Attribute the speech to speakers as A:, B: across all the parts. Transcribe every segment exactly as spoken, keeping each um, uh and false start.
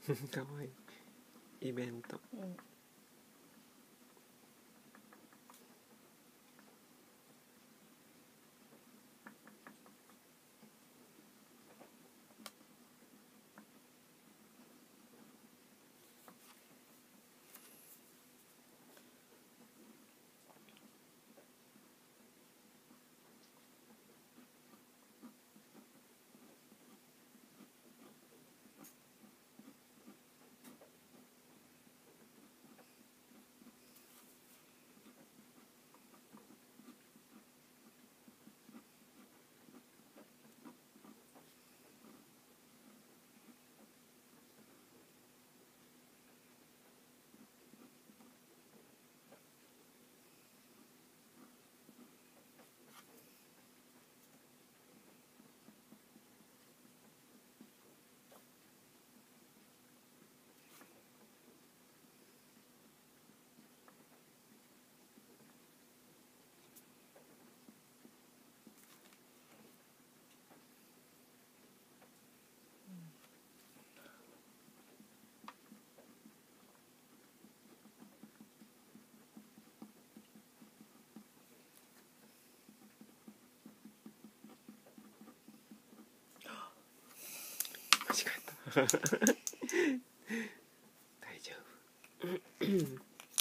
A: かわいいイベント。
B: うん。
A: 間違えた大丈夫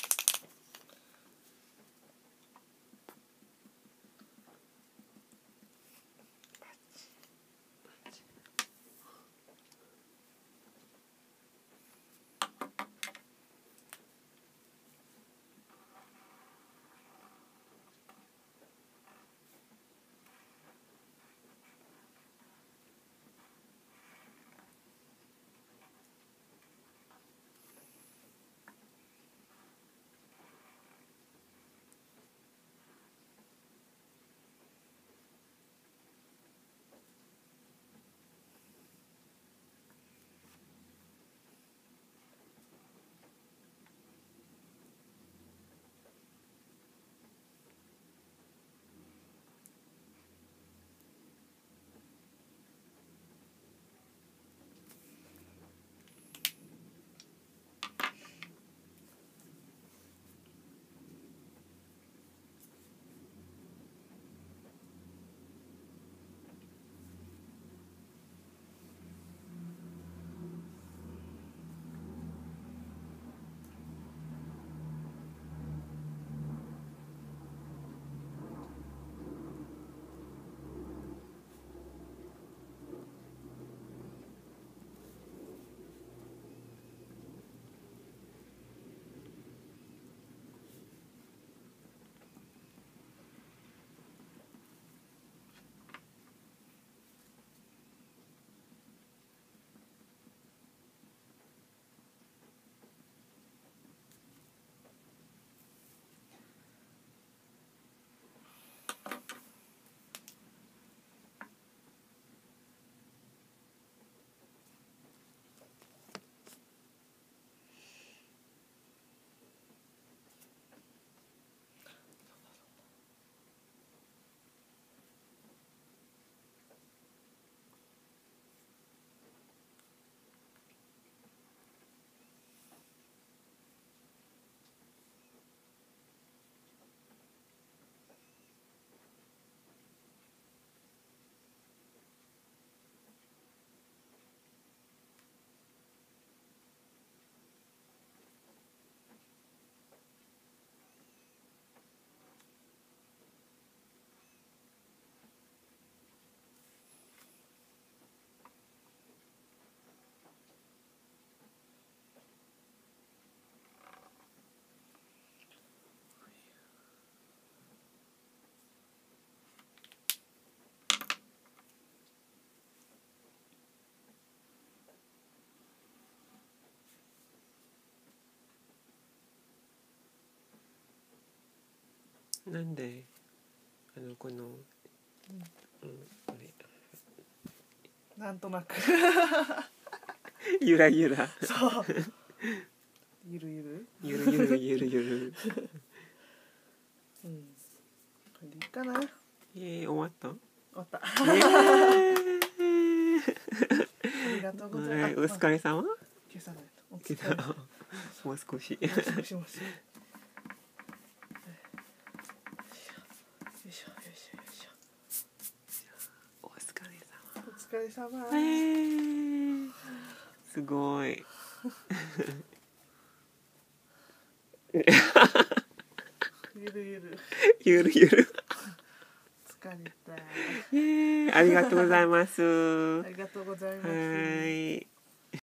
A: なんであのこの、うんうん、これ
B: なんとなく
A: ゆらゆら
B: そうゆるゆる
A: ゆるゆるゆるゆる
B: うん、これでいいかな。
A: えー、終わった
B: 終わった、
A: えー、
B: ありがとうございます。
A: お疲れ様。
B: 今朝の
A: けどもう少し
B: もう少しもう少しよいしょよいしょよいしょ。
A: お疲れ様。
B: お疲れ様。
A: えー、すごい
B: ゆるゆる
A: ゆるゆる
B: 疲れた。
A: えー、ありがとうございます。
B: ありがとうございます。
A: はい。